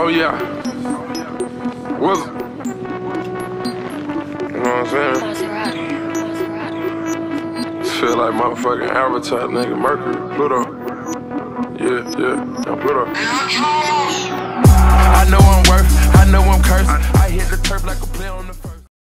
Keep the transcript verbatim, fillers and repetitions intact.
Oh yeah. Was it? You know what I'm saying? Feel like motherfucking Avatar, nigga. Mercury, Pluto. Yeah, yeah, yeah, Pluto. I know I'm worth, I know I'm cursed. I hit the turf like a play on the